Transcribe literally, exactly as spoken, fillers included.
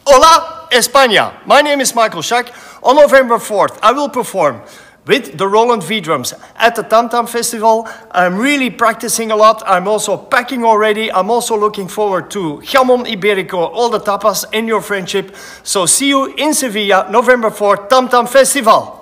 Hola, España! My name is Michael Schack. On November fourth, I will perform with the Roland V drums at the Tam Tam Festival. I'm really practicing a lot. I'm also packing already. I'm also looking forward to Jamón Ibérico, all the tapas, and your friendship. So see you in Sevilla, November fourth, Tam Tam Festival.